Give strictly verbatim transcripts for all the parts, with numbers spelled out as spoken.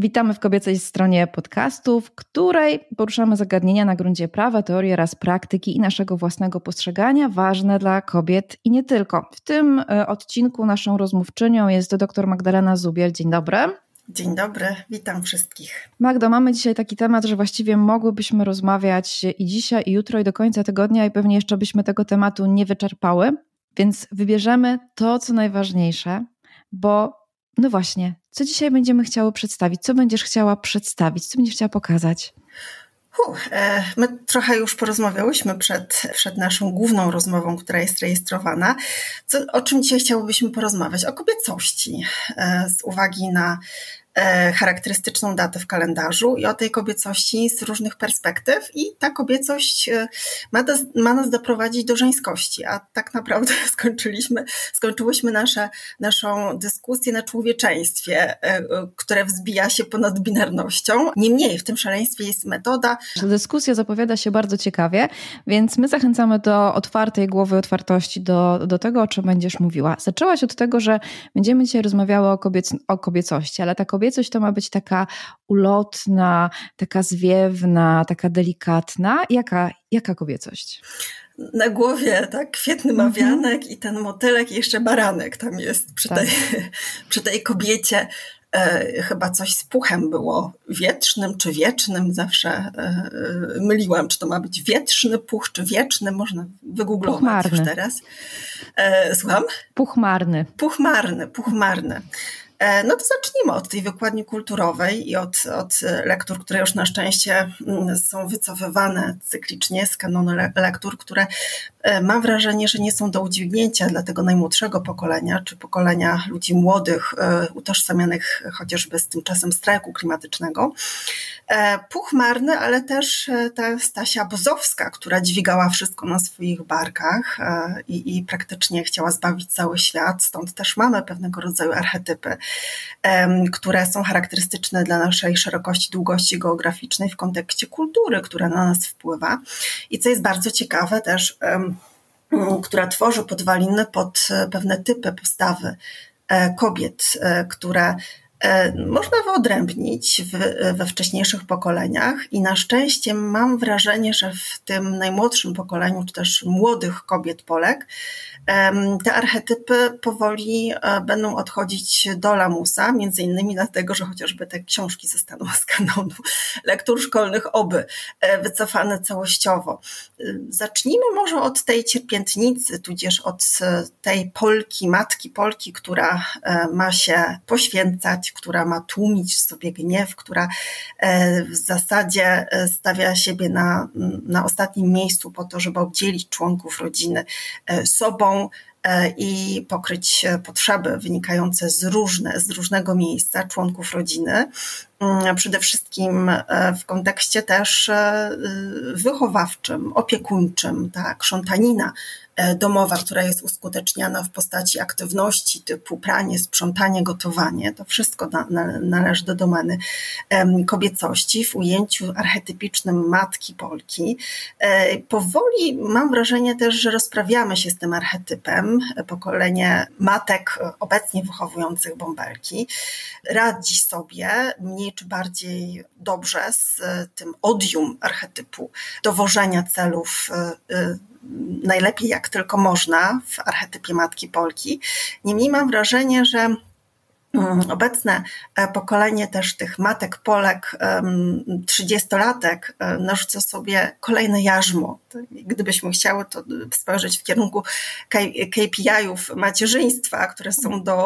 Witamy w kobiecej stronie podcastu, w której poruszamy zagadnienia na gruncie prawa, teorii oraz praktyki i naszego własnego postrzegania, ważne dla kobiet i nie tylko. W tym odcinku naszą rozmówczynią jest dr Magdalena Zubiel. Dzień dobry. Dzień dobry, witam wszystkich. Magdo, mamy dzisiaj taki temat, że właściwie mogłybyśmy rozmawiać i dzisiaj, i jutro, i do końca tygodnia i pewnie jeszcze byśmy tego tematu nie wyczerpały, więc wybierzemy to, co najważniejsze, bo no właśnie, co dzisiaj będziemy chciały przedstawić? Co będziesz chciała przedstawić? Co będziesz chciała pokazać? Huh, my trochę już porozmawiałyśmy przed, przed naszą główną rozmową, która jest rejestrowana. Co, o czym dzisiaj chciałybyśmy porozmawiać? O kobiecości, z uwagi na charakterystyczną datę w kalendarzu i o tej kobiecości z różnych perspektyw i ta kobiecość ma, do, ma nas doprowadzić do żeńskości, a tak naprawdę skończyliśmy, skończyłyśmy nasze, naszą dyskusję na człowieczeństwie, które wzbija się ponad binarnością. Niemniej w tym szaleństwie jest metoda. Dyskusja zapowiada się bardzo ciekawie, więc my zachęcamy do otwartej głowy, otwartości do, do tego, o czym będziesz mówiła. Zaczęłaś od tego, że będziemy dzisiaj rozmawiały o, kobiec, o kobiecości, ale ta kobiecość Kobiecość to ma być taka ulotna, taka zwiewna, taka delikatna. Jaka, jaka kobiecość? Na głowie tak kwietny mawianek mm-hmm. i ten motylek i jeszcze baranek tam jest przy, tak. tej, przy tej kobiecie. E, chyba coś z puchem było wietrznym czy wiecznym. Zawsze e, myliłam, czy to ma być wietrzny puch, czy wieczny. Można wygooglować Puchmarny. Już teraz. E, słucham? Puchmarny. Puchmarny, puchmarny. No to zacznijmy od tej wykładni kulturowej i od, od lektur, które już na szczęście są wycofywane cyklicznie z kanonu lektur, które mam wrażenie, że nie są do udźwignięcia dla tego najmłodszego pokolenia, czy pokolenia ludzi młodych, utożsamianych chociażby z tym czasem strajku klimatycznego. Puch marny, ale też ta Stasia Bozowska, która dźwigała wszystko na swoich barkach i, i praktycznie chciała zbawić cały świat, stąd też mamy pewnego rodzaju archetypy, które są charakterystyczne dla naszej szerokości, długości geograficznej w kontekście kultury, która na nas wpływa. I co jest bardzo ciekawe też, która tworzy podwaliny pod pewne typy postawy kobiet, które można wyodrębnić w, we wcześniejszych pokoleniach i na szczęście mam wrażenie, że w tym najmłodszym pokoleniu, czy też młodych kobiet Polek, te archetypy powoli będą odchodzić do lamusa, między innymi dlatego, że chociażby te książki zostaną z kanonu lektur szkolnych oby wycofane całościowo. Zacznijmy może od tej cierpiętnicy, tudzież od tej Polki, matki Polki, która ma się poświęcać, która ma tłumić w sobie gniew, która w zasadzie stawia siebie na, na ostatnim miejscu po to, żeby obdzielić członków rodziny sobą i pokryć potrzeby wynikające z, różne, z różnego miejsca członków rodziny. Przede wszystkim w kontekście też wychowawczym, opiekuńczym, ta krzątanina domowa, która jest uskuteczniana w postaci aktywności typu pranie, sprzątanie, gotowanie. To wszystko na, na, należy do domeny kobiecości w ujęciu archetypicznym matki Polki. Powoli mam wrażenie też, że rozprawiamy się z tym archetypem. Pokolenie matek obecnie wychowujących bąbelki radzi sobie mniej czy bardziej dobrze z tym odium archetypu dowożenia celów najlepiej jak tylko można w archetypie matki Polki. Niemniej mam wrażenie, że obecne pokolenie też tych matek Polek, trzydziestolatek, narzuca sobie kolejne jarzmo. Gdybyśmy chciały to spojrzeć w kierunku K P I-ów macierzyństwa, które są do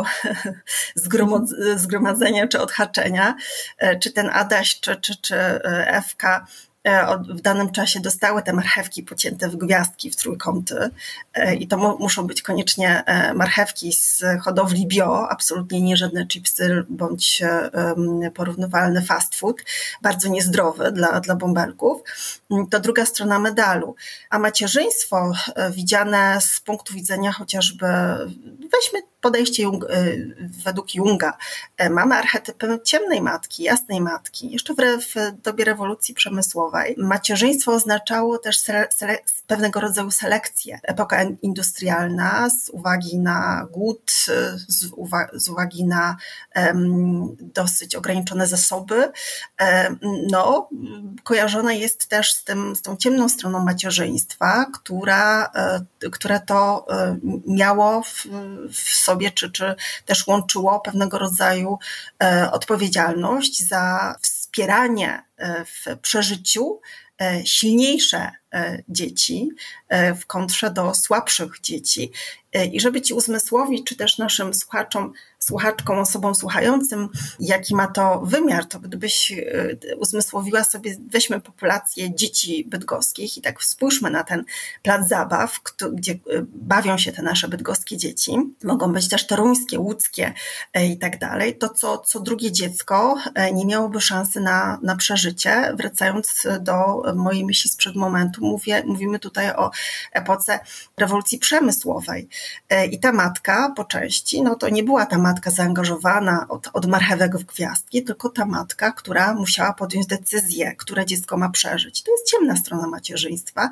zgromadzenia czy odhaczenia, czy ten Adaś, czy, czy, czy Ewka w danym czasie dostały te marchewki pocięte w gwiazdki, w trójkąty i to mu, muszą być koniecznie marchewki z hodowli bio, absolutnie nie żadne chipsy bądź porównywalny fast food, bardzo niezdrowy dla, dla bąbelków. To druga strona medalu. A macierzyństwo widziane z punktu widzenia chociażby, weźmy podejście Jung, według Junga, mamy archetypy ciemnej matki, jasnej matki. Jeszcze w, w dobie rewolucji przemysłowej kulturowej macierzyństwo oznaczało też sele- sele- pewnego rodzaju selekcję. Epoka industrialna z uwagi na głód, z, uwa- z uwagi na um, dosyć ograniczone zasoby, um, no, kojarzona jest też z, tym, z tą ciemną stroną macierzyństwa, która, um, które to um, miało w, w sobie, czy, czy też łączyło pewnego rodzaju um, odpowiedzialność za wspieranie w przeżyciu silniejsze dzieci w kontrze do słabszych dzieci. I żeby ci uzmysłowić, czy też naszym słuchaczom, słuchaczkom, osobom słuchającym, jaki ma to wymiar, to gdybyś uzmysłowiła sobie, weźmy populację dzieci bydgoskich i tak spójrzmy na ten plac zabaw, gdzie bawią się te nasze bydgoskie dzieci. Mogą być też toruńskie, łódzkie i tak dalej. To co, co drugie dziecko nie miałoby szansy na, na przeżycie. Wracając do mojej myśli sprzed momentu, mówię, mówimy tutaj o epoce rewolucji przemysłowej. I ta matka po części, no to nie była ta matka zaangażowana od, od marchewek w gwiazdki, tylko ta matka, która musiała podjąć decyzję, które dziecko ma przeżyć. To jest ciemna strona macierzyństwa,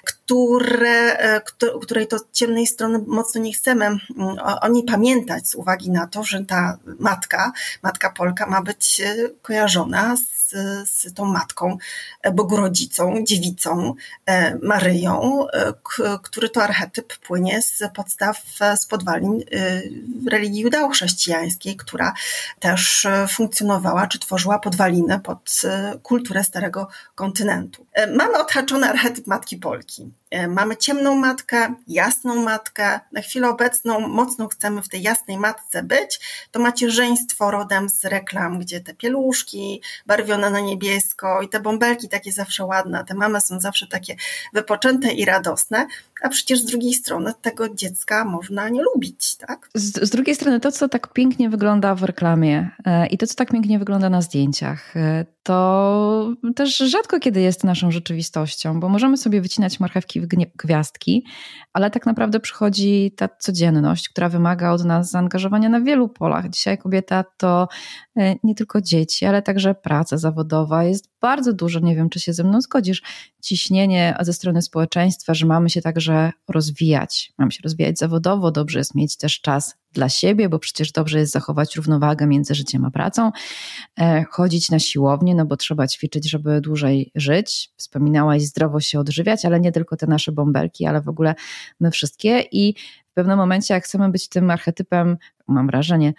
które, której to ciemnej strony mocno nie chcemy o, o niej pamiętać z uwagi na to, że ta matka, matka Polka ma być kojarzona z Z, z tą matką, Bogorodzicą, dziewicą, Maryją, k, który to archetyp płynie z podstaw, z podwalin religii judeo-chrześcijańskiej, która też funkcjonowała, czy tworzyła podwaliny pod kulturę Starego Kontynentu. Mamy odhaczony archetyp matki Polki. Mamy ciemną matkę, jasną matkę. Na chwilę obecną mocno chcemy w tej jasnej matce być. To macierzyństwo rodem z reklam, gdzie te pieluszki barwione na niebiesko i te bąbelki takie zawsze ładne, te mamy są zawsze takie wypoczęte i radosne, a przecież z drugiej strony tego dziecka można nie lubić, tak? Z, z drugiej strony to, co tak pięknie wygląda w reklamie e, i to, co tak pięknie wygląda na zdjęciach, e, to też rzadko kiedy jest naszą rzeczywistością, bo możemy sobie wycinać marchewki w gnie- gwiazdki, ale tak naprawdę przychodzi ta codzienność, która wymaga od nas zaangażowania na wielu polach. Dzisiaj kobieta to e, nie tylko dzieci, ale także praca zawodowa. Jest bardzo dużo, nie wiem, czy się ze mną zgodzisz, ciśnienie ze strony społeczeństwa, że mamy się także rozwijać. Mamy się rozwijać zawodowo, dobrze jest mieć też czas dla siebie, bo przecież dobrze jest zachować równowagę między życiem a pracą, e, chodzić na siłownię, no bo trzeba ćwiczyć, żeby dłużej żyć. Wspominałaś, zdrowo się odżywiać, ale nie tylko te nasze bąbelki, ale w ogóle my wszystkie i w pewnym momencie, jak chcemy być tym archetypem, mam wrażenie,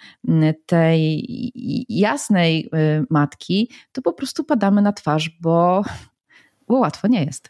tej jasnej matki, to po prostu padamy na twarz, bo, bo łatwo nie jest.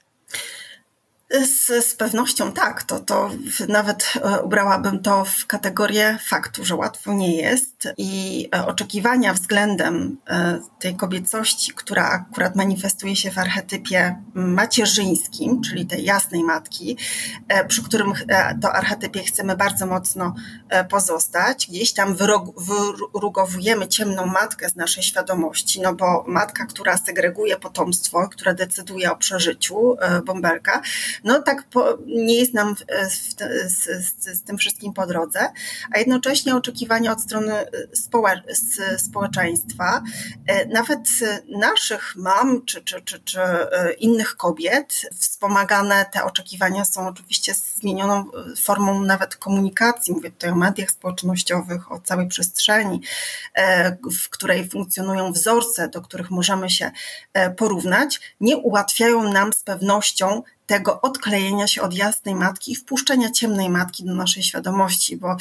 Z, z pewnością tak, to, to nawet ubrałabym to w kategorię faktu, że łatwo nie jest i oczekiwania względem tej kobiecości, która akurat manifestuje się w archetypie macierzyńskim, czyli tej jasnej matki, przy którym to archetypie chcemy bardzo mocno pozostać. Gdzieś tam wyrugowujemy ciemną matkę z naszej świadomości, no bo matka, która segreguje potomstwo, która decyduje o przeżyciu bąbelka, no tak po, nie jest nam w, w, z, z, z tym wszystkim po drodze, a jednocześnie oczekiwania od strony społecz, społeczeństwa, nawet naszych mam czy, czy, czy, czy innych kobiet, wspomagane te oczekiwania są oczywiście zmienioną formą nawet komunikacji, mówię tutaj o mediach społecznościowych, o całej przestrzeni, w której funkcjonują wzorce, do których możemy się porównać, nie ułatwiają nam z pewnością tego odklejenia się od jasnej matki i wpuszczenia ciemnej matki do naszej świadomości, bo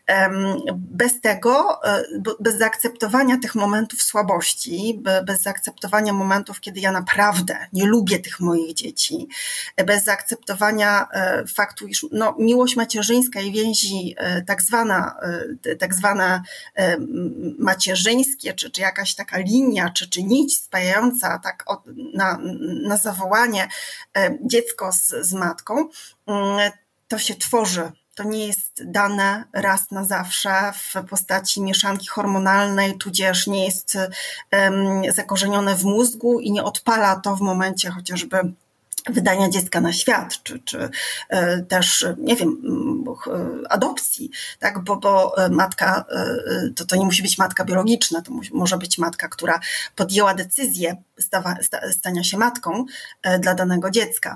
bez tego, bez zaakceptowania tych momentów słabości, bez zaakceptowania momentów, kiedy ja naprawdę nie lubię tych moich dzieci, bez zaakceptowania faktu, iż no, miłość macierzyńska i więzi tak zwana, tak zwane macierzyńskie, czy, czy jakaś taka linia, czy, czy nić spajająca tak od, na, na zawołanie dziecko Z, z matką, to się tworzy. To nie jest dane raz na zawsze w postaci mieszanki hormonalnej, tudzież nie jest um, zakorzenione w mózgu i nie odpala to w momencie chociażby wydania dziecka na świat, czy, czy e, też, nie wiem, adopcji, tak, bo, bo matka, e, to, to nie musi być matka biologiczna, to mu, może być matka, która podjęła decyzję stawa, sta, stania się matką dla danego dziecka.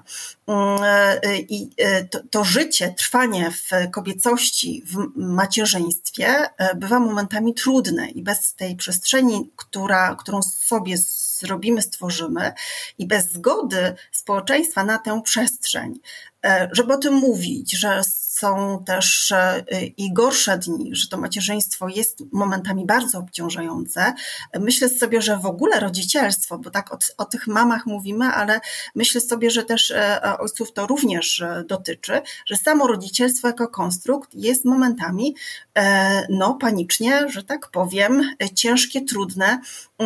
I to, to życie, trwanie w kobiecości, w macierzyństwie bywa momentami trudne i bez tej przestrzeni, która, którą sobie zrobimy, stworzymy i bez zgody społeczeństwa na tę przestrzeń, żeby o tym mówić, że są też i gorsze dni, że to macierzyństwo jest momentami bardzo obciążające. Myślę sobie, że w ogóle rodzicielstwo, bo tak o, o tych mamach mówimy, ale myślę sobie, że też ojców to również dotyczy, że samo rodzicielstwo jako konstrukt jest momentami no panicznie, że tak powiem, ciężkie, trudne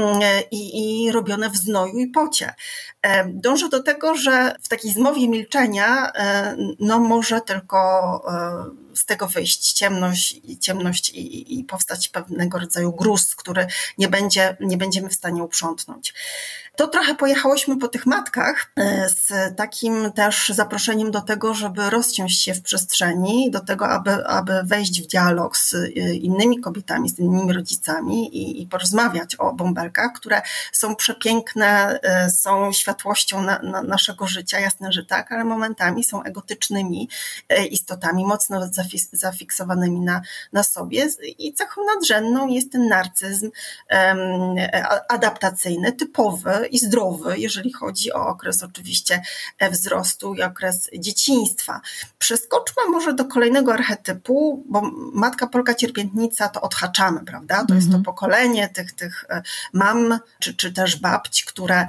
i, i robione w znoju i pocie. Dążę do tego, że w takiej zmowie milczenia no może tylko z tego wyjść ciemność, ciemność i, i powstać pewnego rodzaju gruz, który nie będzie, nie będziemy w stanie uprzątnąć. To trochę pojechałyśmy po tych matkach z takim też zaproszeniem do tego, żeby rozciąć się w przestrzeni, do tego, aby, aby wejść w dialog z innymi kobietami, z innymi rodzicami i, i porozmawiać o bąbelkach, które są przepiękne, są światłością na, na naszego życia, jasne, że tak, ale momentami są egotycznymi istotami, mocno zafiksowanymi na, na sobie i cechą nadrzędną jest ten narcyzm um, adaptacyjny, typowy i zdrowy, jeżeli chodzi o okres oczywiście wzrostu i okres dzieciństwa. Przeskoczmy może do kolejnego archetypu, bo matka Polka cierpiętnica to odhaczamy, prawda? To mm-hmm. jest to pokolenie tych, tych mam, czy, czy też babci, które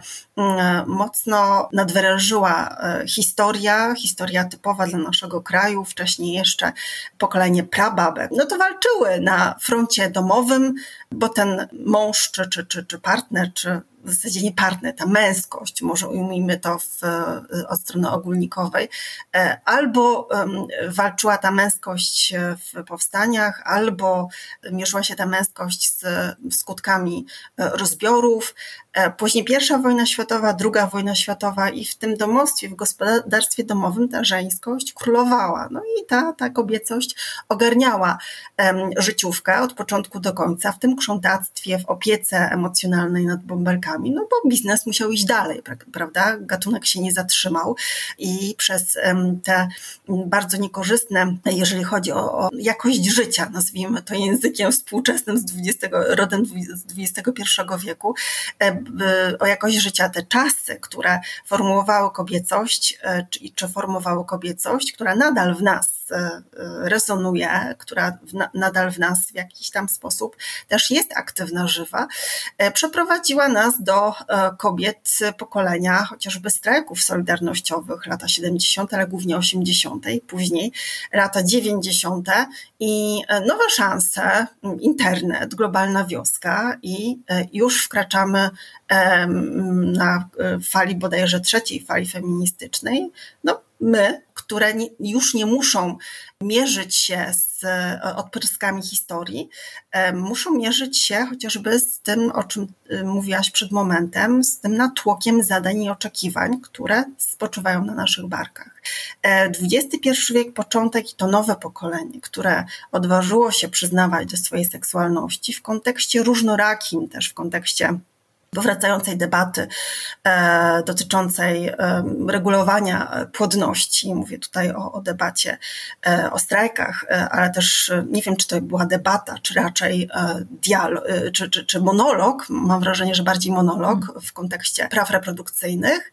mocno nadwyrężyła historia, historia typowa dla naszego kraju, wcześniej jeszcze pokolenie prababek. No to walczyły na froncie domowym, bo ten mąż, czy, czy, czy, czy partner, czy w zasadzie nie partner, ta męskość, może ujmijmy to w, od strony ogólnikowej, albo walczyła ta męskość w powstaniach, albo mierzyła się ta męskość z skutkami rozbiorów. Później pierwsza wojna światowa, druga wojna światowa i w tym domostwie, w gospodarstwie domowym ta żeńskość królowała. No i ta, ta kobiecość ogarniała um, życiówkę od początku do końca, w tym krzątactwie, w opiece emocjonalnej nad bąbelkami, no bo biznes musiał iść dalej, prawda? Gatunek się nie zatrzymał i przez um, te bardzo niekorzystne, jeżeli chodzi o, o jakość życia, nazwijmy to językiem współczesnym z dwudziestego, rodem z dwudziestego pierwszego wieku, o jakość życia, te czasy, które formułowały kobiecość, czy, czy formowały kobiecość, która nadal w nas rezonuje, która w na, nadal w nas w jakiś tam sposób też jest aktywna, żywa, przeprowadziła nas do kobiet pokolenia chociażby strajków solidarnościowych, lata siedemdziesiąte, ale głównie osiemdziesiąte, później lata dziewięćdziesiąte i nowe szanse, internet, globalna wioska i już wkraczamy na fali bodajże trzeciej fali feministycznej, no my, które nie, już nie muszą mierzyć się z odpryskami historii, muszą mierzyć się chociażby z tym, o czym mówiłaś przed momentem, z tym natłokiem zadań i oczekiwań, które spoczywają na naszych barkach. dwudziesty pierwszy wiek, początek i to nowe pokolenie, które odważyło się przyznawać do swojej seksualności w kontekście różnorakim, też w kontekście powracającej debaty e, dotyczącej e, regulowania płodności. Mówię tutaj o, o debacie, e, o strajkach, e, ale też e, nie wiem, czy to była debata, czy raczej e, dialog, e, czy, czy, czy monolog. Mam wrażenie, że bardziej monolog w kontekście praw reprodukcyjnych.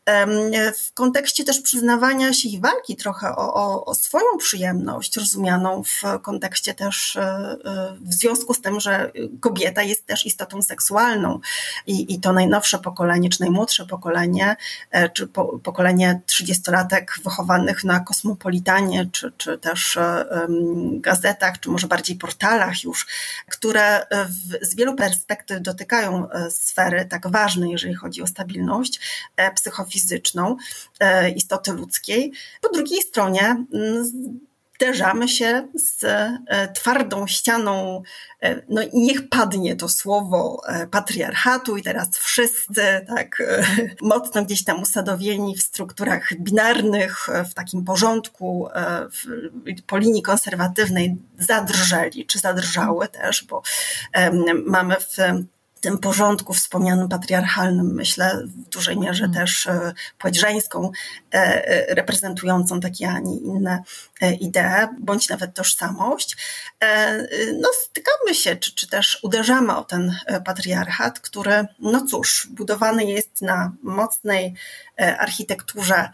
W kontekście też przyznawania się i walki trochę o, o, o swoją przyjemność, rozumianą w kontekście też w związku z tym, że kobieta jest też istotą seksualną i, i to najnowsze pokolenie, czy najmłodsze pokolenie, czy po, pokolenie trzydziestolatek wychowanych na Kosmopolitanie, czy, czy też um, gazetach, czy może bardziej portalach już, które w, z wielu perspektyw dotykają sfery tak ważnej, jeżeli chodzi o stabilność psychofizyczną, fizyczną istoty ludzkiej. Po drugiej stronie zderzamy się z twardą ścianą, no i niech padnie to słowo patriarchatu i teraz wszyscy tak mocno gdzieś tam usadowieni w strukturach binarnych, w takim porządku, w, po linii konserwatywnej zadrżeli, czy zadrżały też, bo mamy w tym porządku wspomnianym patriarchalnym, myślę w dużej mierze hmm. też płeć żeńską, reprezentującą takie, a nie inne idee, bądź nawet tożsamość, no stykamy się, czy, czy też uderzamy o ten patriarchat, który, no cóż, budowany jest na mocnej architekturze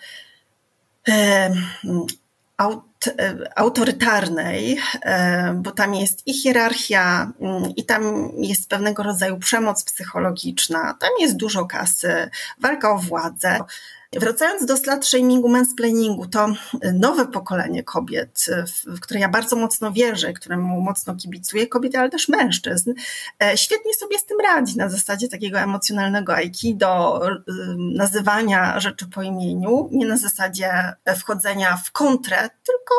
autorytarnej, bo tam jest i hierarchia, i tam jest pewnego rodzaju przemoc psychologiczna, tam jest dużo kasy, walka o władzę. Wracając do slut shamingu, mansplainingu, to nowe pokolenie kobiet, w które ja bardzo mocno wierzę, któremu mocno kibicuję, kobiety, ale też mężczyzn, świetnie sobie z tym radzi na zasadzie takiego emocjonalnego aikido, nazywania rzeczy po imieniu, nie na zasadzie wchodzenia w kontrę, tylko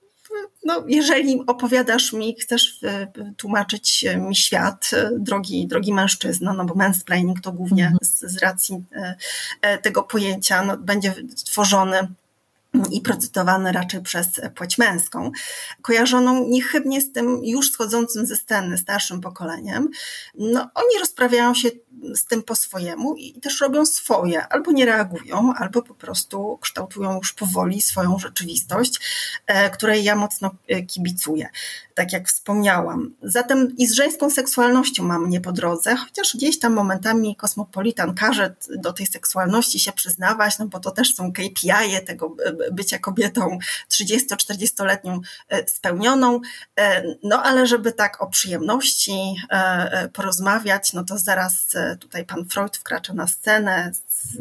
no, jeżeli opowiadasz mi, chcesz tłumaczyć mi świat, drogi, drogi mężczyzno, no bo mansplaining to głównie mm-hmm. z, z racji tego pojęcia no, będzie tworzony i procedowany raczej przez płeć męską, kojarzoną niechybnie z tym już schodzącym ze sceny starszym pokoleniem. No, oni rozprawiają się z tym po swojemu i też robią swoje, albo nie reagują, albo po prostu kształtują już powoli swoją rzeczywistość, której ja mocno kibicuję, tak jak wspomniałam. Zatem i z żeńską seksualnością mam nie po drodze, chociaż gdzieś tam momentami Kosmopolitan każe do tej seksualności się przyznawać, no bo to też są K P I tego bycia kobietą trzydziesto-czterdziestoletnią spełnioną, no ale żeby tak o przyjemności porozmawiać, no to zaraz tutaj pan Freud wkracza na scenę,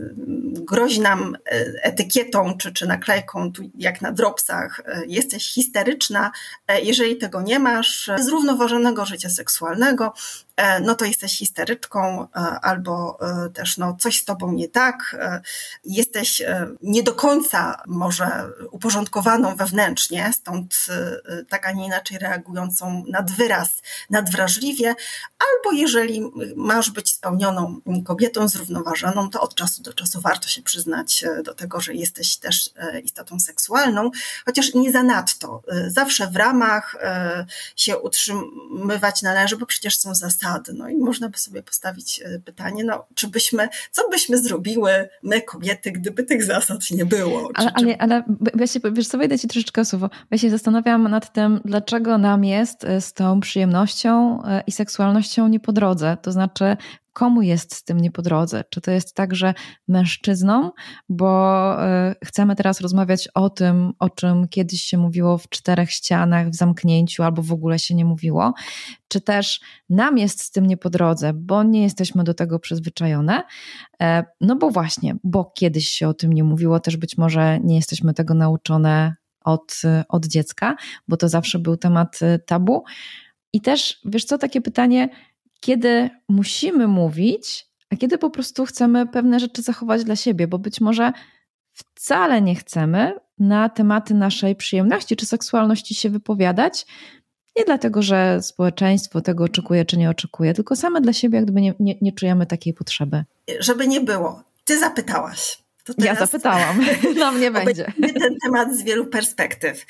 grozi nam etykietą czy, czy naklejką, tu jak na dropsach, jesteś histeryczna, jeżeli tego nie masz, zrównoważonego życia seksualnego, no to jesteś histeryczką albo też no, coś z tobą nie tak, jesteś nie do końca może uporządkowaną wewnętrznie, stąd tak, a nie inaczej reagującą nad wyraz, nadwrażliwie, albo jeżeli masz być spełnioną kobietą zrównoważoną, to od czasu do czasu warto się przyznać do tego, że jesteś też istotą seksualną, chociaż nie zanadto. Zawsze w ramach się utrzymywać należy, bo przecież są zasady. No i można by sobie postawić pytanie, no czy byśmy, co byśmy zrobiły my kobiety, gdyby tych zasad nie było? Ale, czy, ale, ale ja się, wiesz co, wejdę ci troszeczkę słowo. Ja się zastanawiam nad tym, dlaczego nam jest z tą przyjemnością i seksualnością nie po drodze. To znaczy, komu jest z tym nie po drodze? Czy to jest tak, że mężczyznom, bo chcemy teraz rozmawiać o tym, o czym kiedyś się mówiło w czterech ścianach, w zamknięciu, albo w ogóle się nie mówiło, czy też nam jest z tym nie po drodze, bo nie jesteśmy do tego przyzwyczajone, no bo właśnie, bo kiedyś się o tym nie mówiło, też być może nie jesteśmy tego nauczone od, od dziecka, bo to zawsze był temat tabu. I też, wiesz co, takie pytanie, kiedy musimy mówić, a kiedy po prostu chcemy pewne rzeczy zachować dla siebie, bo być może wcale nie chcemy na tematy naszej przyjemności czy seksualności się wypowiadać, nie dlatego, że społeczeństwo tego oczekuje czy nie oczekuje, tylko same dla siebie, jak gdyby nie, nie, nie czujemy takiej potrzeby. Żeby nie było. Ty zapytałaś. To ja zapytałam. Na mnie będzie. Ten temat z wielu perspektyw.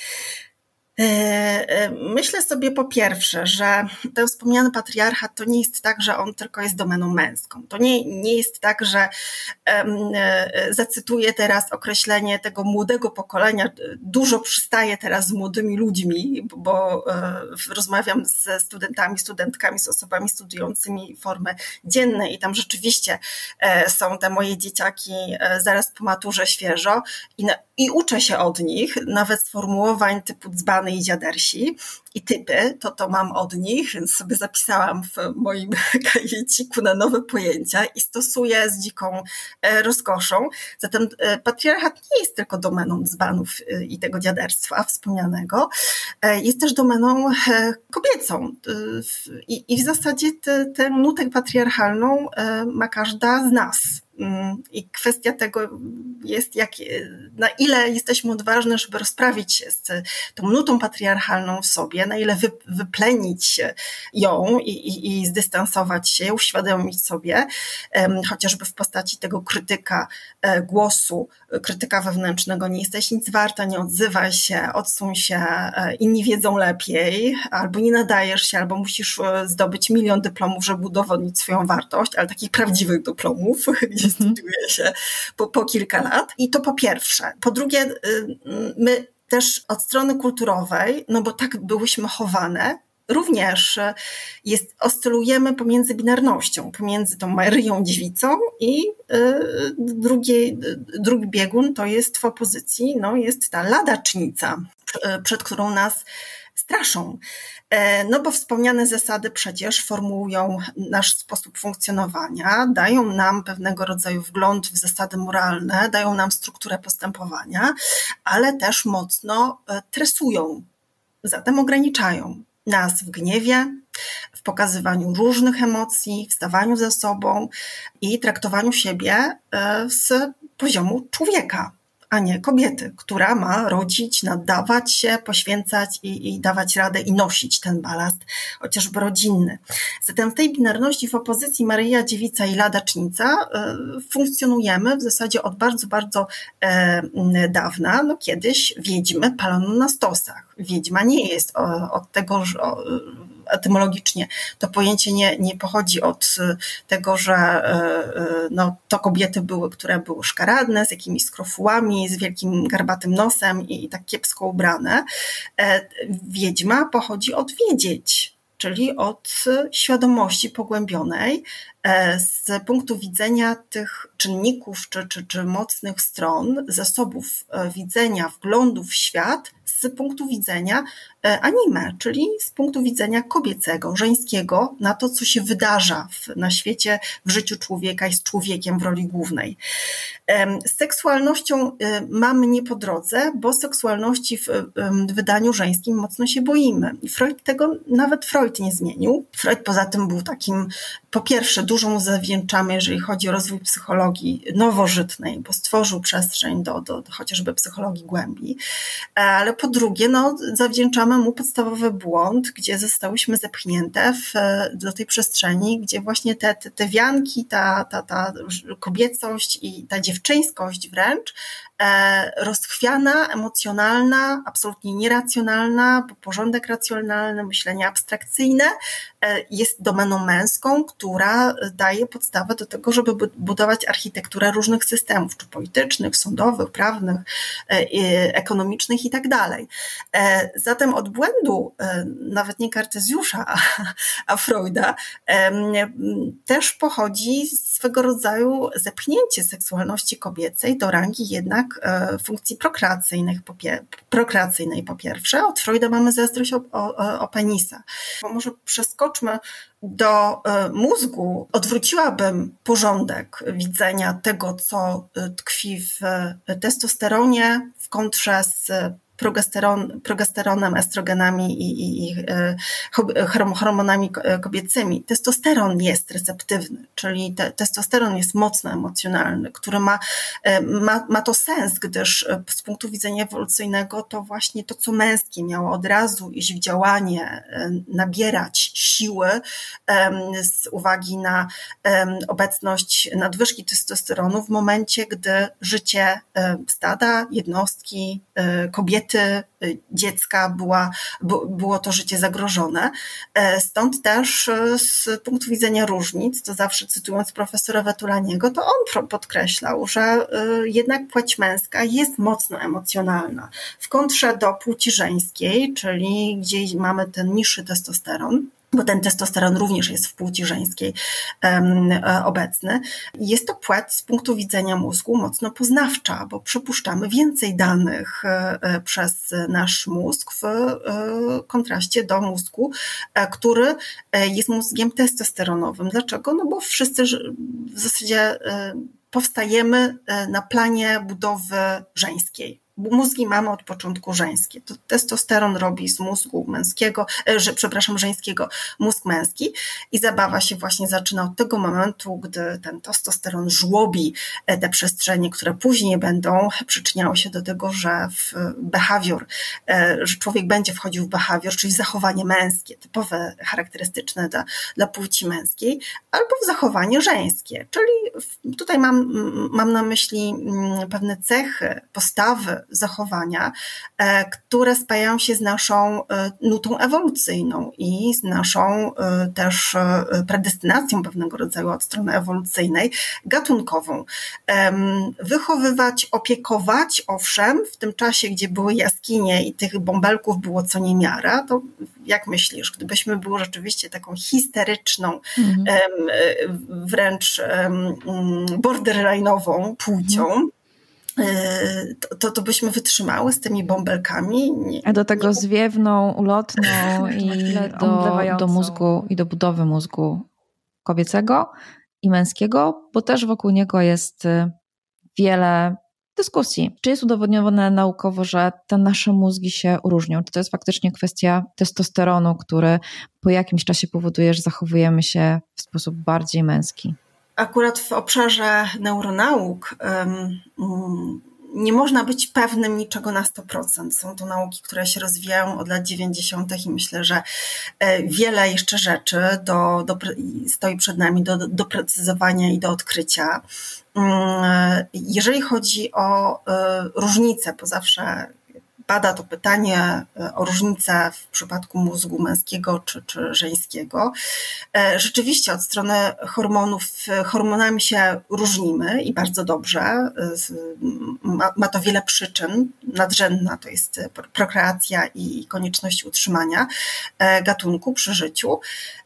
Myślę sobie po pierwsze, że ten wspomniany patriarchat to nie jest tak, że on tylko jest domeną męską. To nie, nie jest tak, że um, zacytuję teraz określenie tego młodego pokolenia, dużo przystaję teraz z młodymi ludźmi, bo, bo um, rozmawiam ze studentami, studentkami, z osobami studiującymi formy dzienne i tam rzeczywiście e, są te moje dzieciaki e, zaraz po maturze świeżo i, i uczę się od nich, nawet sformułowań typu dzbany i dziadersi i typy, to to mam od nich, więc sobie zapisałam w moim kajeciku na nowe pojęcia i stosuję z dziką rozkoszą. Zatem patriarchat nie jest tylko domeną dzbanów i tego dziaderstwa wspomnianego, jest też domeną kobiecą i, i w zasadzie tę nutę patriarchalną ma każda z nas. I kwestia tego jest, jak, na ile jesteśmy odważne, żeby rozprawić się z tą nutą patriarchalną w sobie, na ile wy, wyplenić ją i, i, i zdystansować się, uświadomić sobie, chociażby w postaci tego krytyka głosu, krytyka wewnętrznego, nie jesteś nic warta, nie odzywaj się, odsuń się, inni wiedzą lepiej, albo nie nadajesz się, albo musisz zdobyć milion dyplomów, żeby udowodnić swoją wartość, ale takich prawdziwych dyplomów, gdzie studiuje się po, po kilka lat. I to po pierwsze. Po drugie, my też od strony kulturowej, no bo tak byłyśmy chowane, również jest, oscylujemy pomiędzy binarnością, pomiędzy tą Maryją Dziewicą i y, drugi, drugi biegun to jest w opozycji, no jest ta ladacznica, przed którą nas straszą. No bo wspomniane zasady przecież formułują nasz sposób funkcjonowania, dają nam pewnego rodzaju wgląd w zasady moralne, dają nam strukturę postępowania, ale też mocno tresują, zatem ograniczają nas w gniewie, w pokazywaniu różnych emocji, w stawaniu za sobą i traktowaniu siebie z poziomu człowieka, a nie kobiety, która ma rodzić, naddawać się, poświęcać i, i dawać radę i nosić ten balast, chociażby rodzinny. Zatem w tej binarności, w opozycji Maryja Dziewica i ladacznica y, funkcjonujemy w zasadzie od bardzo, bardzo y, dawna. No kiedyś wiedźmy palono na stosach. Wiedźma nie jest o, od tego, że o, etymologicznie to pojęcie nie, nie pochodzi od tego, że no, to kobiety były, które były szkaradne, z jakimiś skrofułami, z wielkim garbatym nosem i tak kiepsko ubrane. Wiedźma pochodzi od wiedzieć, czyli od świadomości pogłębionej z punktu widzenia tych czynników czy, czy, czy mocnych stron, zasobów widzenia, wglądów w świat, z punktu widzenia anime, czyli z punktu widzenia kobiecego, żeńskiego, na to, co się wydarza w, na świecie, w życiu człowieka i z człowiekiem w roli głównej. Z seksualnością mamy nie po drodze, bo seksualności w wydaniu żeńskim mocno się boimy. I Freud tego, nawet Freud nie zmienił. Freud poza tym był takim, po pierwsze, dużo mu zawdzięczamy, jeżeli chodzi o rozwój psychologii nowożytnej, bo stworzył przestrzeń do, do, do chociażby psychologii głębi, ale po drugie, no, zawdzięczamy mu podstawowy błąd, gdzie zostałyśmy zepchnięte w, do tej przestrzeni, gdzie właśnie te, te, te wianki, ta, ta, ta kobiecość i ta dziewczyńskość wręcz e, rozchwiana, emocjonalna, absolutnie nieracjonalna, bo porządek racjonalny, myślenie abstrakcyjne e, jest domeną męską, która daje podstawę do tego, żeby budować architekturę różnych systemów, czy politycznych, sądowych, prawnych, e, ekonomicznych i tak dalej. E, zatem od błędu, e, nawet nie Kartezjusza, a, a Freuda, e, też pochodzi swego rodzaju zepchnięcie seksualności kobiecej do rangi jednak e, funkcji prokreacyjnych po, pie, prokreacyjnej po pierwsze. Od Freuda mamy zazdrość o, o, o penisa. Bo może przeskoczmy do e, mózgu. Odwróciłabym porządek widzenia tego, co tkwi w testosteronie w kontrze z progesteron, progesteronem, estrogenami i, i, i hormonami kobiecymi. Testosteron jest receptywny, czyli te, testosteron jest mocno emocjonalny, który ma, ma, ma to sens, gdyż z punktu widzenia ewolucyjnego to właśnie to, co męskie miało od razu iść w działanie, nabierać siły z uwagi na obecność nadwyżki testosteronu w momencie, gdy życie stada, jednostki, kobiety, dziecka była, było to życie zagrożone. Stąd też z punktu widzenia różnic, to zawsze cytując profesora Wetulaniego, to on podkreślał, że jednak płeć męska jest mocno emocjonalna. W kontrze do płci żeńskiej, czyli gdzie mamy ten niższy testosteron, bo ten testosteron również jest w płci żeńskiej um, obecny. Jest to płeć z punktu widzenia mózgu mocno poznawcza, bo przepuszczamy więcej danych e, przez nasz mózg w e, kontraście do mózgu, e, który jest mózgiem testosteronowym. Dlaczego? No bo wszyscy w zasadzie e, powstajemy na planie budowy żeńskiej. mózgi mamy od początku żeńskie. To testosteron robi z mózgu męskiego, że, przepraszam, żeńskiego mózg męski i zabawa się właśnie zaczyna od tego momentu, gdy ten testosteron żłobi te przestrzenie, które później będą przyczyniały się do tego, że w behawior, że człowiek będzie wchodził w behawior, czyli w zachowanie męskie, typowe, charakterystyczne dla, dla płci męskiej, albo w zachowanie żeńskie, czyli tutaj mam, mam na myśli pewne cechy, postawy, zachowania, które spajają się z naszą nutą ewolucyjną i z naszą też predestynacją pewnego rodzaju od strony ewolucyjnej, gatunkową. Wychowywać, opiekować, owszem, w tym czasie, gdzie były jaskinie i tych bąbelków było co niemiara, to jak myślisz, gdybyśmy były rzeczywiście taką histeryczną, mhm. wręcz borderline'ową płcią, mhm. To, to, to byśmy wytrzymały z tymi bąbelkami. Nie, A do tego nie... zwiewną, ulotną i do, do mózgu i do budowy mózgu kobiecego i męskiego, bo też wokół niego jest wiele dyskusji. Czy jest udowodnione naukowo, że te nasze mózgi się różnią? Czy to jest faktycznie kwestia testosteronu, który po jakimś czasie powoduje, że zachowujemy się w sposób bardziej męski? Akurat w obszarze neuronauk um, nie można być pewnym niczego na sto procent. Są to nauki, które się rozwijają od lat dziewięćdziesiątych i myślę, że wiele jeszcze rzeczy do, do, stoi przed nami do doprecyzowania i do odkrycia. Jeżeli chodzi o różnice, bo zawsze pada to pytanie o różnicę w przypadku mózgu męskiego czy, czy żeńskiego. Rzeczywiście od strony hormonów, hormonami się różnimy i bardzo dobrze. Ma, ma to wiele przyczyn. Nadrzędna to jest prokreacja i konieczność utrzymania gatunku przy życiu.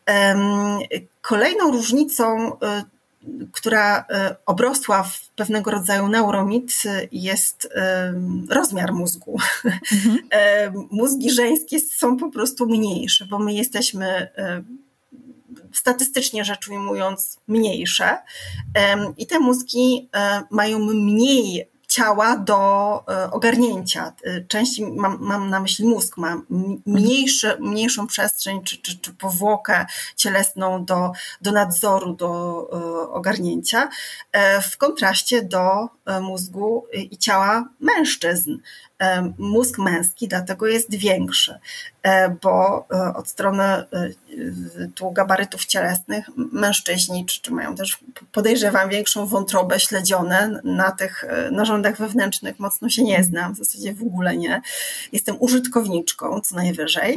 Kolejną różnicą, która obrosła w pewnego rodzaju neuromit, jest rozmiar mózgu. Mhm. Mózgi żeńskie są po prostu mniejsze, bo my jesteśmy statystycznie rzecz ujmując mniejsze i te mózgi mają mniej ciała do ogarnięcia. Częściej mam, mam na myśli mózg, ma mniejszy, mniejszą przestrzeń czy, czy, czy powłokę cielesną do, do nadzoru, do ogarnięcia, w kontraście do mózgu i ciała mężczyzn. Mózg męski dlatego jest większy, bo od strony tu gabarytów cielesnych mężczyźni czy, czy mają też, podejrzewam, większą wątrobę, śledzione. Na tych narządach wewnętrznych mocno się nie znam, w zasadzie w ogóle nie. Jestem użytkowniczką co najwyżej.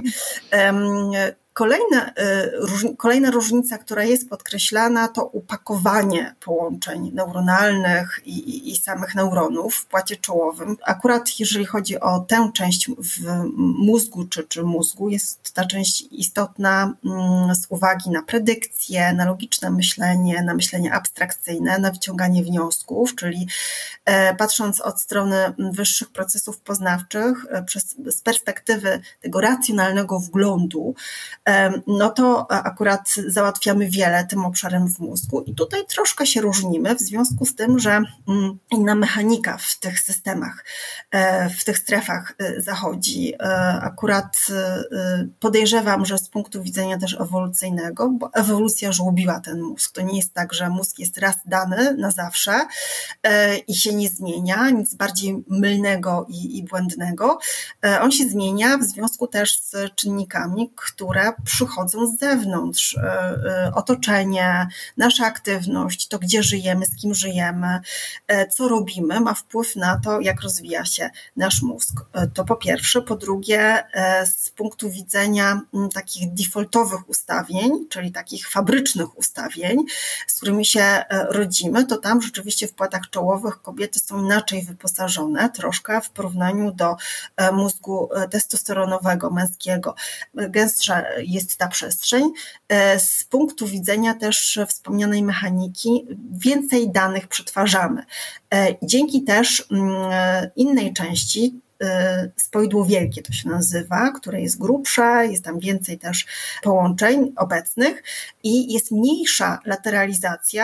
Kolejna, kolejna różnica, która jest podkreślana, to upakowanie połączeń neuronalnych i, i, i samych neuronów w płacie czołowym. Akurat jeżeli chodzi o tę część w mózgu czy, czy mózgu, jest ta część istotna z uwagi na predykcję, na logiczne myślenie, na myślenie abstrakcyjne, na wyciąganie wniosków, czyli patrząc od strony wyższych procesów poznawczych przez, z perspektywy tego racjonalnego wglądu, no to akurat załatwiamy wiele tym obszarem w mózgu i tutaj troszkę się różnimy w związku z tym, że inna mechanika w tych systemach, w tych strefach zachodzi. Akurat podejrzewam, że z punktu widzenia też ewolucyjnego, bo ewolucja żłobiła ten mózg. To nie jest tak, że mózg jest raz dany na zawsze i się nie zmienia, nic bardziej mylnego i, i błędnego. On się zmienia w związku też z czynnikami, które przychodzą z zewnątrz. Otoczenie, nasza aktywność, to gdzie żyjemy, z kim żyjemy, co robimy, ma wpływ na to, jak rozwija się nasz mózg. To po pierwsze. Po drugie, z punktu widzenia takich defaultowych ustawień, czyli takich fabrycznych ustawień, z którymi się rodzimy, to tam rzeczywiście w płatach czołowych kobiety są inaczej wyposażone, troszkę w porównaniu do mózgu testosteronowego, męskiego. Gęstsza jest ta przestrzeń. Z punktu widzenia też wspomnianej mechaniki więcej danych przetwarzamy. Dzięki też innej części, spoidło wielkie to się nazywa, które jest grubsze, jest tam więcej też połączeń obecnych i jest mniejsza lateralizacja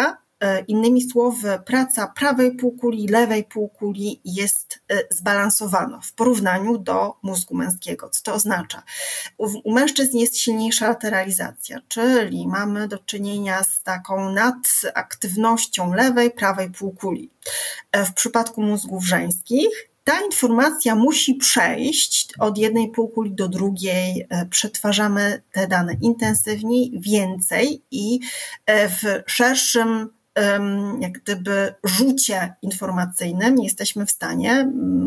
Innymi słowy, praca prawej półkuli, lewej półkuli jest zbalansowana w porównaniu do mózgu męskiego. Co to oznacza? U, u mężczyzn jest silniejsza lateralizacja, czyli mamy do czynienia z taką nadaktywnością lewej, prawej półkuli. W przypadku mózgów żeńskich ta informacja musi przejść od jednej półkuli do drugiej, przetwarzamy te dane intensywniej, więcej i w szerszym jak gdyby rzucie informacyjnym nie jesteśmy w stanie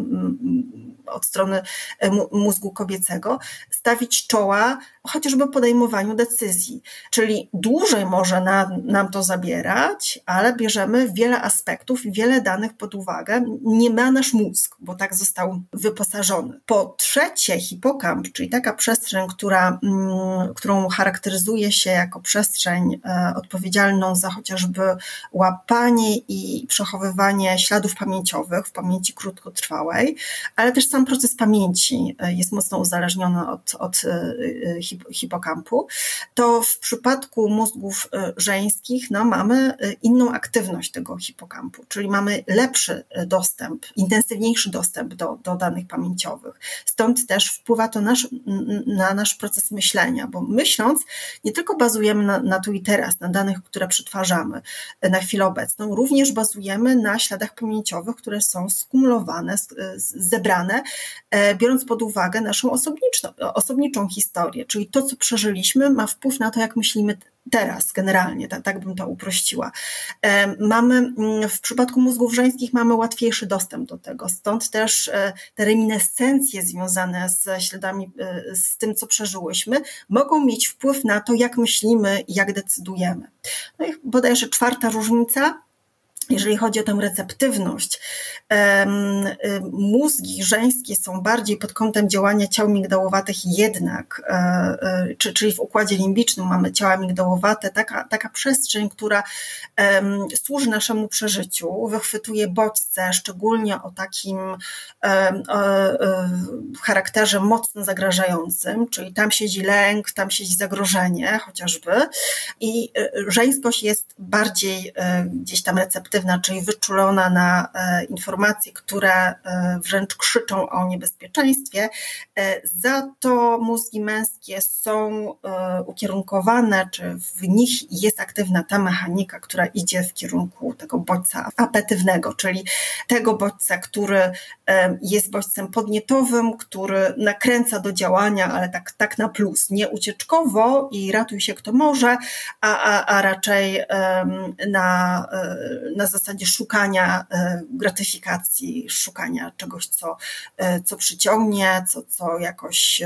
od strony mózgu kobiecego stawić czoła chociażby podejmowaniu decyzji. Czyli dłużej może nam, nam to zabierać, ale bierzemy wiele aspektów i wiele danych pod uwagę. Nie ma nasz mózg, bo tak został wyposażony. Po trzecie, hipokamp, czyli taka przestrzeń, która, którą charakteryzuje się jako przestrzeń odpowiedzialną za chociażby łapanie i przechowywanie śladów pamięciowych w pamięci krótkotrwałej, ale też sam proces pamięci jest mocno uzależniony od, od hipokampu, to w przypadku mózgów żeńskich no, mamy inną aktywność tego hipokampu, czyli mamy lepszy dostęp, intensywniejszy dostęp do, do danych pamięciowych. Stąd też wpływa to nasz, na nasz proces myślenia, bo myśląc nie tylko bazujemy na, na tu i teraz, na danych, które przetwarzamy na chwilę obecną, również bazujemy na śladach pamięciowych, które są skumulowane, zebrane, biorąc pod uwagę naszą osobniczą, osobniczą historię, czyli to, co przeżyliśmy, ma wpływ na to, jak myślimy teraz generalnie, tak, tak bym to uprościła. Mamy, w przypadku mózgów żeńskich mamy łatwiejszy dostęp do tego, stąd też te reminiscencje związane z śladami, z tym, co przeżyłyśmy, mogą mieć wpływ na to, jak myślimy i jak decydujemy. No i bodajże czwarta różnica, jeżeli chodzi o tę receptywność, mózgi żeńskie są bardziej pod kątem działania ciał migdałowatych jednak, czyli w układzie limbicznym mamy ciała migdałowate, taka, taka przestrzeń, która służy naszemu przeżyciu, wychwytuje bodźce, szczególnie o takim charakterze mocno zagrażającym, czyli tam siedzi lęk, tam siedzi zagrożenie chociażby i żeńskość jest bardziej gdzieś tam receptywna, czyli wyczulona na informacje, które wręcz krzyczą o niebezpieczeństwie. Za to mózgi męskie są ukierunkowane, czy w nich jest aktywna ta mechanika, która idzie w kierunku tego bodźca apetywnego, czyli tego bodźca, który jest bodźcem podnietowym, który nakręca do działania, ale tak, tak na plus, nie ucieczkowo i ratuj się kto może, a, a, a raczej na, na zasadzie szukania gratyfikacji, szukania czegoś, co, co przyciągnie, co, co jakoś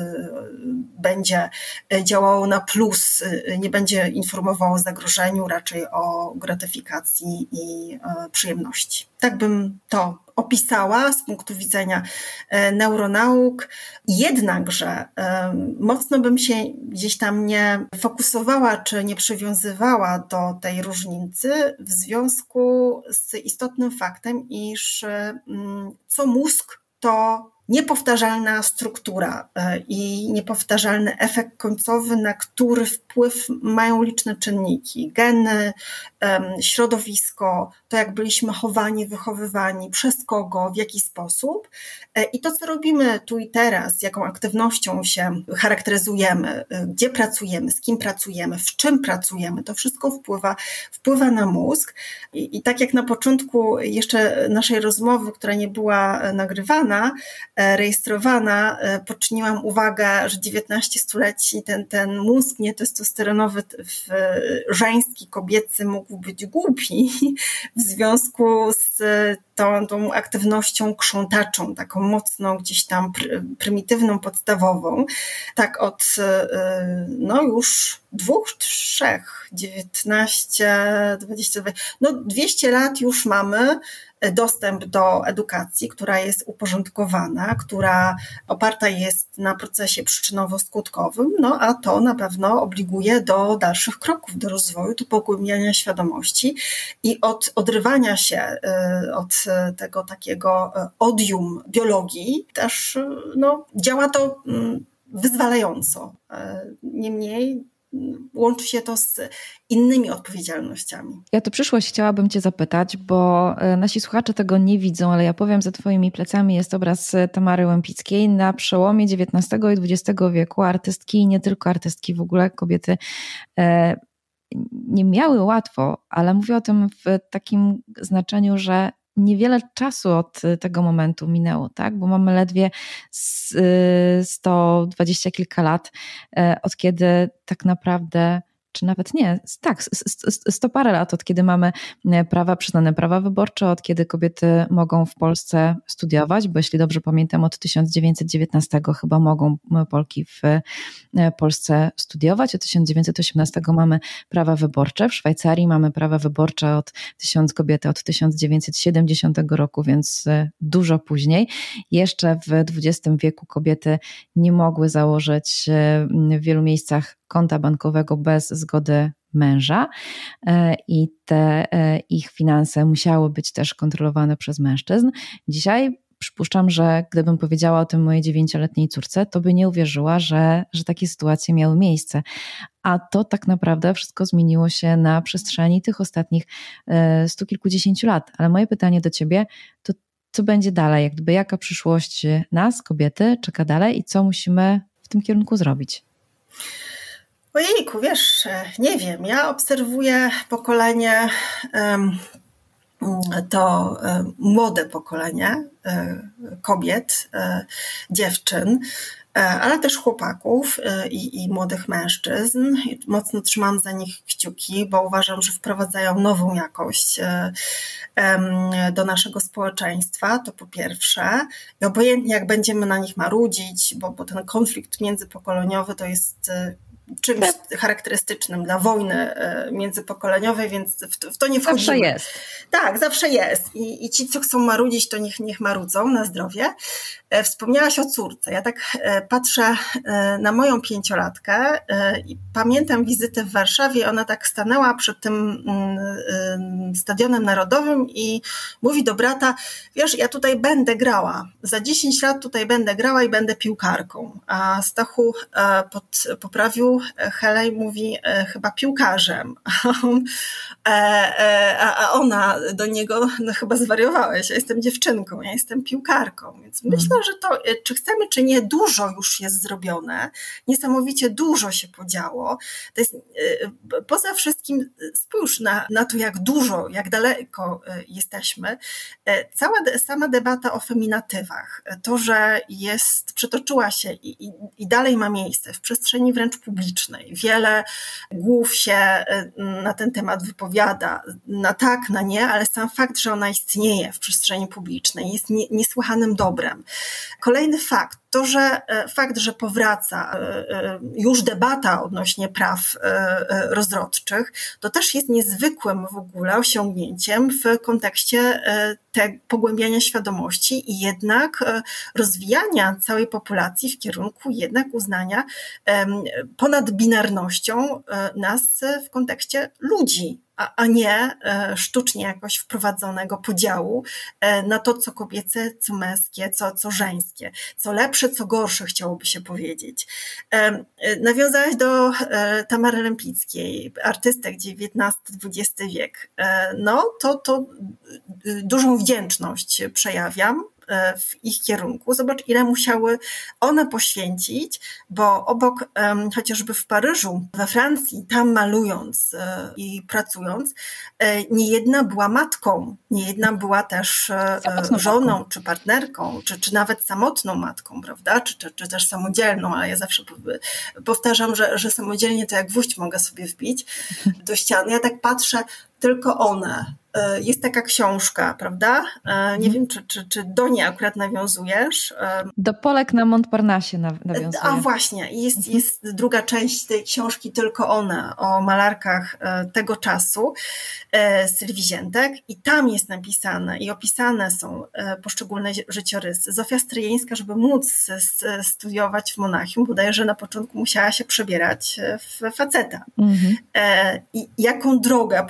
będzie działało na plus, nie będzie informowało o zagrożeniu, raczej o gratyfikacji i przyjemności. Tak bym to opisała z punktu widzenia neuronauk. Jednakże mocno bym się gdzieś tam nie fokusowała, czy nie przywiązywała do tej różnicy w związku z istotnym faktem, iż co mózg to niepowtarzalna struktura i niepowtarzalny efekt końcowy, na który wpływ mają liczne czynniki. Geny, środowisko, to jak byliśmy chowani, wychowywani, przez kogo, w jaki sposób. I to, co robimy tu i teraz, jaką aktywnością się charakteryzujemy, gdzie pracujemy, z kim pracujemy, w czym pracujemy, to wszystko wpływa, wpływa na mózg. I, i tak jak na początku jeszcze naszej rozmowy, która nie była nagrywana, rejestrowana, poczyniłam uwagę, że dziewiętnaście stuleci ten, ten mózg nietestosteronowy, żeński, kobiecy mógł być głupi w związku z tą, tą aktywnością krzątaczą, taką mocno gdzieś tam prymitywną, podstawową. Tak od no już dwóch, trzech, dziewiętnaście, dwadzieścia, no dwieście lat już mamy dostęp do edukacji, która jest uporządkowana, która oparta jest na procesie przyczynowo-skutkowym, no a to na pewno obliguje do dalszych kroków, do rozwoju, do pogłębiania świadomości i od odrywania się od tego takiego odium biologii też no, działa to wyzwalająco. Niemniej łączy się to z innymi odpowiedzialnościami. Ja tu przyszłość chciałabym Cię zapytać, bo nasi słuchacze tego nie widzą, ale ja powiem, za Twoimi plecami jest obraz Tamary Łępickiej. Na przełomie dziewiętnastego i dwudziestego wieku artystki i nie tylko artystki, w ogóle kobiety e, nie miały łatwo, ale mówię o tym w takim znaczeniu, że niewiele czasu od tego momentu minęło, tak? Bo mamy ledwie sto dwadzieścia kilka lat, od kiedy tak naprawdę, czy nawet nie, tak, sto parę lat, od kiedy mamy prawa, przyznane prawa wyborcze, od kiedy kobiety mogą w Polsce studiować, bo jeśli dobrze pamiętam, od tysiąc dziewięćset dziewiętnastego chyba mogą Polki w Polsce studiować, od tysiąc dziewięćset osiemnastego mamy prawa wyborcze, w Szwajcarii mamy prawa wyborcze od tysiąc kobiety od tysiąc dziewięćset siedemdziesiątego roku, więc dużo później. Jeszcze w dwudziestym wieku kobiety nie mogły założyć w wielu miejscach konta bankowego bez zgody męża i te ich finanse musiały być też kontrolowane przez mężczyzn. Dzisiaj przypuszczam, że gdybym powiedziała o tym mojej dziewięcioletniej córce, to by nie uwierzyła, że, że takie sytuacje miały miejsce. A to tak naprawdę wszystko zmieniło się na przestrzeni tych ostatnich stu kilkudziesięciu lat. Ale moje pytanie do Ciebie to co będzie dalej? Jakby jaka przyszłość nas, kobiety, czeka dalej i co musimy w tym kierunku zrobić? Ojejku, wiesz, nie wiem, ja obserwuję pokolenie, to młode pokolenie kobiet, dziewczyn, ale też chłopaków i, i młodych mężczyzn. I mocno trzymam za nich kciuki, bo uważam, że wprowadzają nową jakość do naszego społeczeństwa, to po pierwsze. I obojętnie jak będziemy na nich marudzić, bo, bo ten konflikt międzypokoleniowy to jest czymś charakterystycznym dla wojny międzypokoleniowej, więc w to, w to nie wchodzimy. Zawsze jest. Tak, zawsze jest. I, i ci, co chcą marudzić, to niech, niech marudzą na zdrowie. Wspomniałaś o córce. Ja tak patrzę na moją pięciolatkę i pamiętam wizytę w Warszawie. Ona tak stanęła przed tym Stadionem Narodowym i mówi do brata, wiesz, ja tutaj będę grała. Za dziesięć lat tutaj będę grała i będę piłkarką. A Stachu pod, poprawił Helej, mówi chyba piłkarzem. A ona do niego, no chyba zwariowałeś, ja jestem dziewczynką, ja jestem piłkarką. Więc myślę, że to, czy chcemy, czy nie, dużo już jest zrobione. Niesamowicie dużo się podziało. To jest, poza wszystkim spójrz na, na to, jak dużo, jak daleko jesteśmy. Cała sama debata o feminatywach, to, że jest, przetoczyła się i, i, i dalej ma miejsce w przestrzeni wręcz publicznej. Wiele głów się na ten temat wypowiada, na tak, na nie, ale sam fakt, że ona istnieje w przestrzeni publicznej jest nie, niesłychanym dobrem. Kolejny fakt, to, że fakt, że powraca już debata odnośnie praw rozrodczych, to też jest niezwykłym w ogóle osiągnięciem w kontekście te, pogłębiania świadomości i jednak rozwijania całej populacji w kierunku jednak uznania ponad binarnością nas w kontekście ludzi, a, a nie sztucznie jakoś wprowadzonego podziału na to, co kobiece, co męskie, co, co żeńskie, co lepsze, co gorsze, chciałoby się powiedzieć. Nawiązałaś do Tamary Łępickiej, artystek dziewiętnasty dwudziesty wiek. No, to, to dużą wdzięczność przejawiam w ich kierunku. Zobacz, ile musiały one poświęcić, bo obok um, chociażby w Paryżu, we Francji, tam malując e, i pracując, e, nie jedna była matką, nie jedna była też e, żoną, matką. Czy partnerką, czy, czy nawet samotną matką, prawda, czy, czy, czy też samodzielną, ale ja zawsze powtarzam, że, że samodzielnie to jak gwóźdź mogę sobie wbić do ściany. Ja tak patrzę, tylko one. Jest taka książka, prawda? Nie wiem, czy, czy, czy do niej akurat nawiązujesz. Do Polek na Montparnasse nawiązuję. A właśnie, jest, mhm. jest druga część tej książki, tylko one, o malarkach tego czasu, Sylwii Ziętek, i tam jest napisane i opisane są poszczególne życiorysy. Zofia Stryjeńska, żeby móc studiować w Monachium, bodajże na początku musiała się przebierać w faceta. Mhm. I jaką drogę pokonały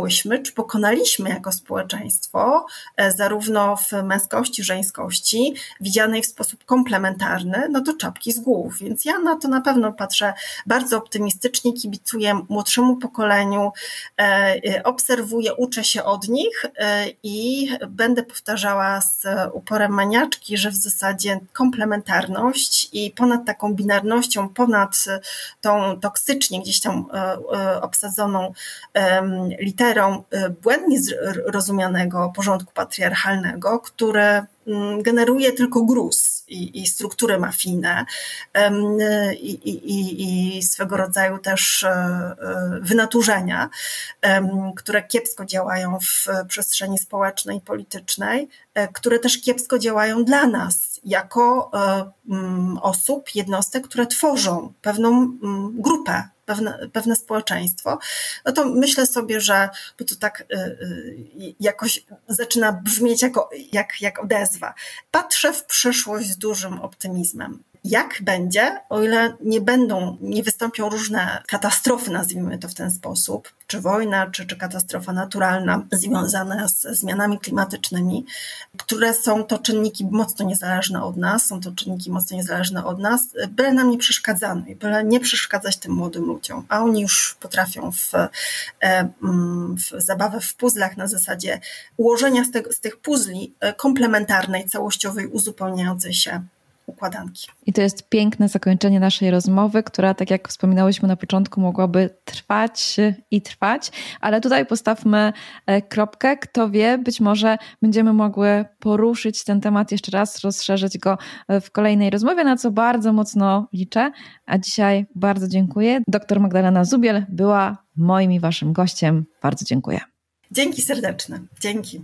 pokonywałyśmy, czy pokonaliśmy jako społeczeństwo, zarówno w męskości, żeńskości, widzianej w sposób komplementarny, no to czapki z głów. Więc ja na to na pewno patrzę bardzo optymistycznie, kibicuję młodszemu pokoleniu, obserwuję, uczę się od nich i będę powtarzała z uporem maniaczki, że w zasadzie komplementarność i ponad taką binarnością, ponad tą toksycznie gdzieś tam obsadzoną literą błędnie rozumianego porządku patriarchalnego, które generuje tylko gruz i, i struktury mafijne i, i, i swego rodzaju też wynaturzenia, które kiepsko działają w przestrzeni społecznej i politycznej, które też kiepsko działają dla nas jako osób, jednostek, które tworzą pewną grupę, Pewne, pewne społeczeństwo, no to myślę sobie, że bo to tak y, y, jakoś zaczyna brzmieć jako, jak, jak odezwa. Patrzę w przyszłość z dużym optymizmem. Jak będzie, o ile nie będą, nie wystąpią różne katastrofy, nazwijmy to w ten sposób, czy wojna, czy, czy katastrofa naturalna związana z zmianami klimatycznymi, które są to czynniki mocno niezależne od nas, są to czynniki mocno niezależne od nas, byle nam nie przeszkadzano i byle nie przeszkadzać tym młodym ludziom, a oni już potrafią w, w zabawę w puzzlach na zasadzie ułożenia z, te, z tych puzli komplementarnej, całościowej, uzupełniającej się układanki. I to jest piękne zakończenie naszej rozmowy, która, tak jak wspominałyśmy na początku, mogłaby trwać i trwać, ale tutaj postawmy kropkę. Kto wie, być może będziemy mogły poruszyć ten temat jeszcze raz, rozszerzyć go w kolejnej rozmowie, na co bardzo mocno liczę. A dzisiaj bardzo dziękuję. Doktor Magdalena Zubiel była moim i waszym gościem. Bardzo dziękuję. Dzięki serdeczne. Dzięki.